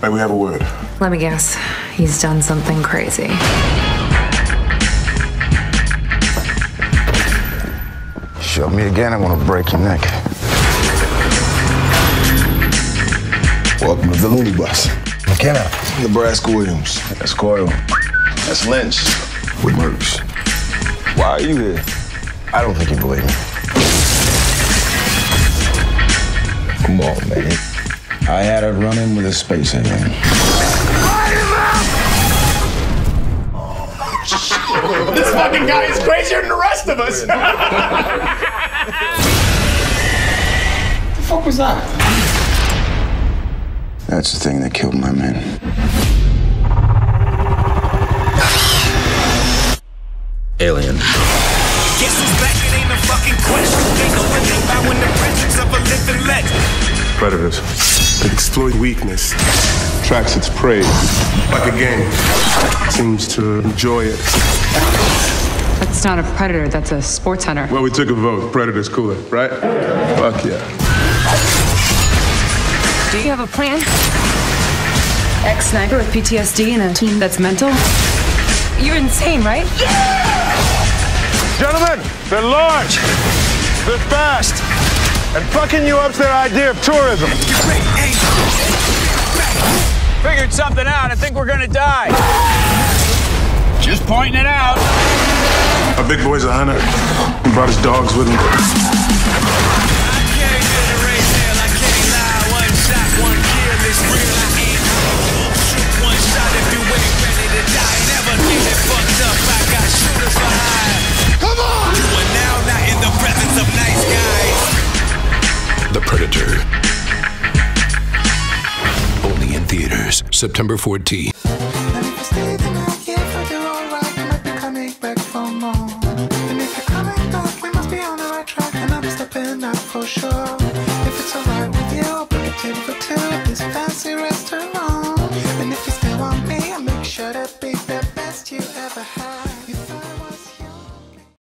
May we have a word? Let me guess. He's done something crazy. Show me again, I'm gonna break your neck. Welcome to the Looney Bus. McKenna. Nebraska Williams. That's Coyle. That's Lynch. With Merckx. Why are you here? I don't think you believe me. Come on, man. I had a run-in with a space alien. This fucking guy is crazier than the rest of us. What the fuck was that? That's the thing that killed my men. Alien. Guess who's back? It ain't a fucking question. Ain't no one think about when the presence of a living legend. Predators. They exploit weakness, tracks its prey like a game. Seems to enjoy it. That's not a predator, that's a sports hunter. Well, we took a vote. Predator's cooler, right? Fuck yeah. Do you have a plan? Ex-sniper with PTSD and a team that's mental? You're insane, right? Gentlemen, they're large, they're fast, and fucking you up's their idea of tourism. Figured something out. I think we're gonna die. Just pointing it out. Our big boy's a hunter. He brought his dogs with him. The Predator. Only in theaters, September 14th. For sure.